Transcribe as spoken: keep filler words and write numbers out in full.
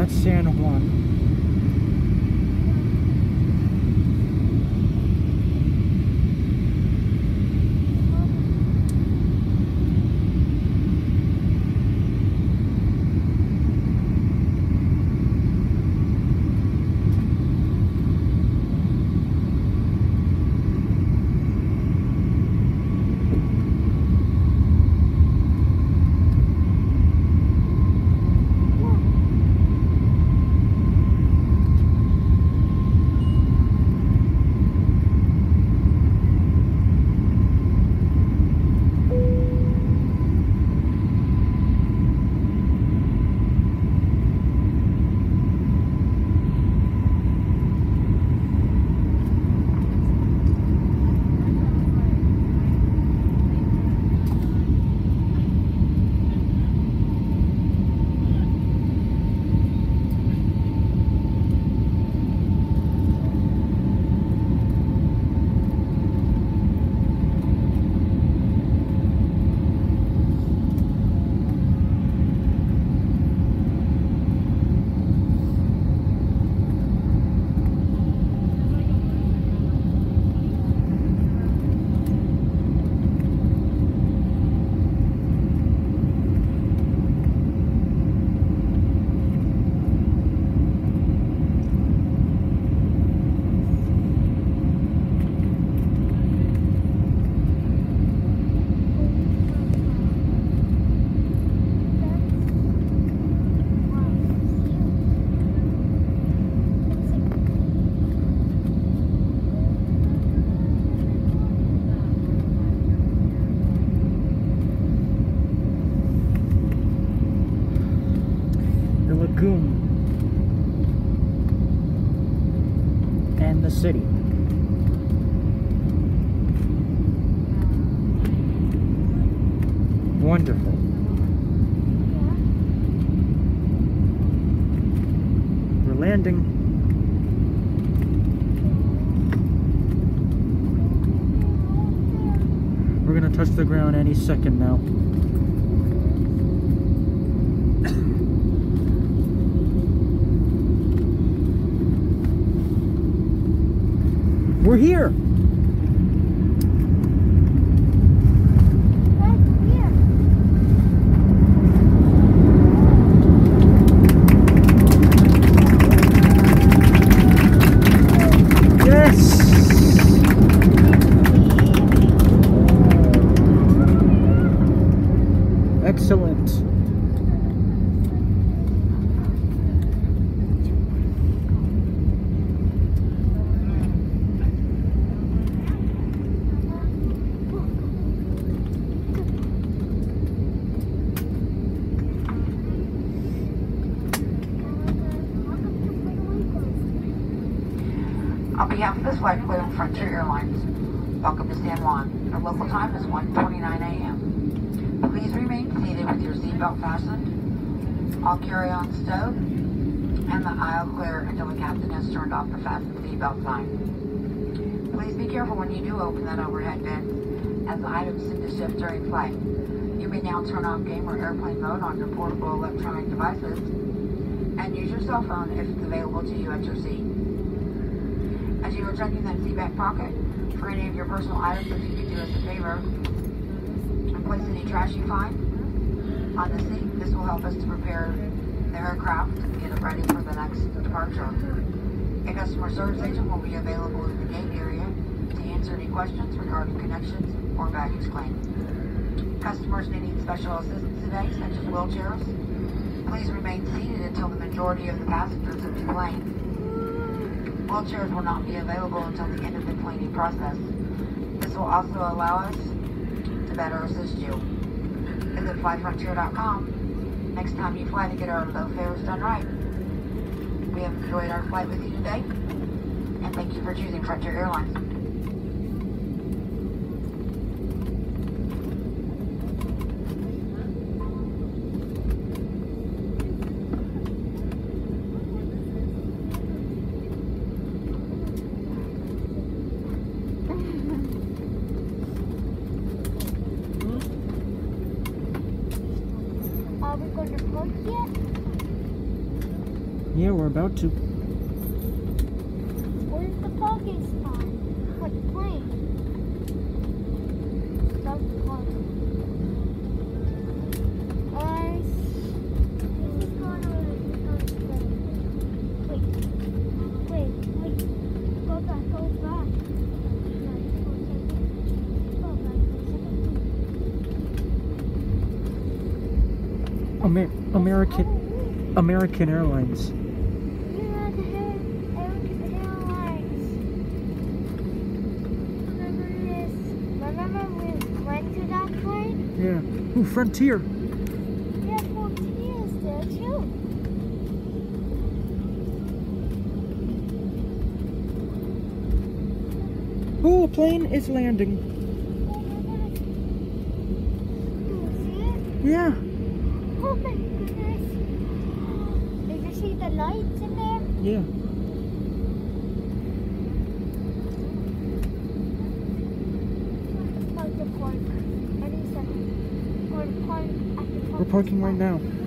That's San Juan. And the city. Wonderful. We're landing. We're gonna touch the ground any second now. We're here. Yes. Excellent. On behalf of this flight crew and Frontier Airlines, welcome to San Juan. Our local time is one twenty-nine a m Please remain seated with your seatbelt fastened, all carry-on stowed, and the aisle clear until the captain has turned off the fasten seatbelt sign. Please be careful when you do open that overhead bin, as the items tend to shift during flight. You may now turn off game or airplane mode on your portable electronic devices, and use your cell phone if it's available to you at your seat. As you are checking that seat back pocket for any of your personal items, if you could do us a favor and place any trash you find on the seat, this will help us to prepare the aircraft and get it ready for the next departure. A customer service agent will be available in the gate area to answer any questions regarding connections or baggage claim. Customers needing special assistance today, such as wheelchairs, please remain seated until the majority of the passengers have declined. Wheelchairs will not be available until the end of the cleaning process. This will also allow us to better assist you. Visit fly frontier dot com next time you fly to get our low fares done right. We have enjoyed our flight with you today, and thank you for choosing Frontier Airlines. Are we going to park yet? Yeah, we're about to. Where's the parking spot for the plane? Stop the car. Guys, this is going on. Wait, wait, wait. Go back, go back. Go back for a second. Amer American American Airlines. Yeah, the American Airlines. Remember this? Remember we went to that plane? Yeah. Ooh, Frontier. Yeah, Frontier is there too. Ooh, a plane is landing. Do you see it? Yeah. Oh my goodness. Did you see the lights in there? Yeah. Park the park. Any second. Or park at the We're parking right now.